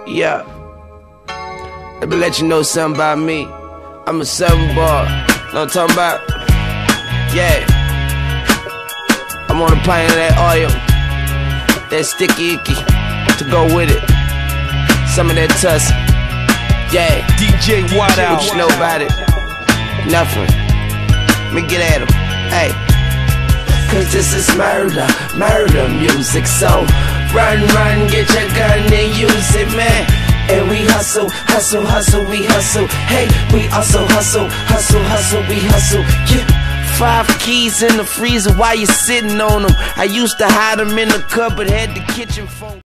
Yeah. Let me let you know something about me. I'm a 7 bar. Know what I'm talking about? Yeah. I'm on a pint of that oil, that sticky icky, to go with it. Some of that tuss. Yeah. DJ White out. What you know about it? Nothing. Let me get at him. Hey. Cause this is murder, murder music. So run, run, get your gun and use it, man. And we hustle, hustle, hustle, we hustle. Hey, we also hustle, hustle, hustle, we hustle. Yeah. 5 keys in the freezer while you sitting on them. I used to hide them in the cupboard, had the kitchen phone.